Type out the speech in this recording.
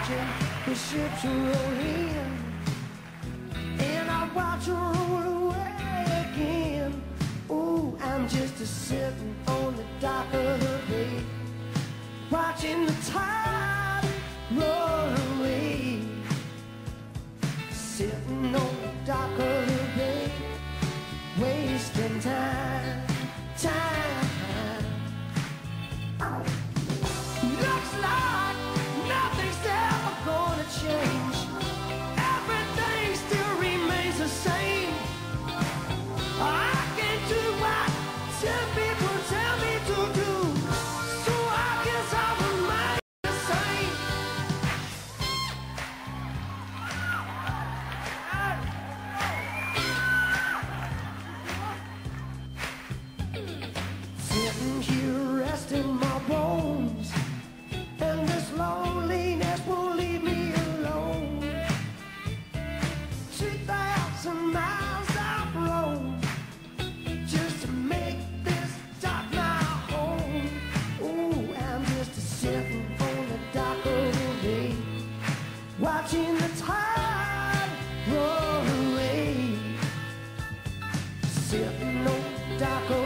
watching the ships roll in, and I watch her roll away again. Ooh, I'm just a sitting on the dock of the bay, watching the tide roll away. Sitting on the dock of the bay, wasting time. Looks like nothing's ever gonna change. Everything still remains the same. I can't do what some people tell me to do, so I guess I remain the same. Sitting here resting my bones, and this loneliness won't leave me alone. 2,000 miles I've roamed just to make this dock my home. Ooh, I'm just a sitting on the dock of the bay, watching the tide roll away. Sitting on the dock of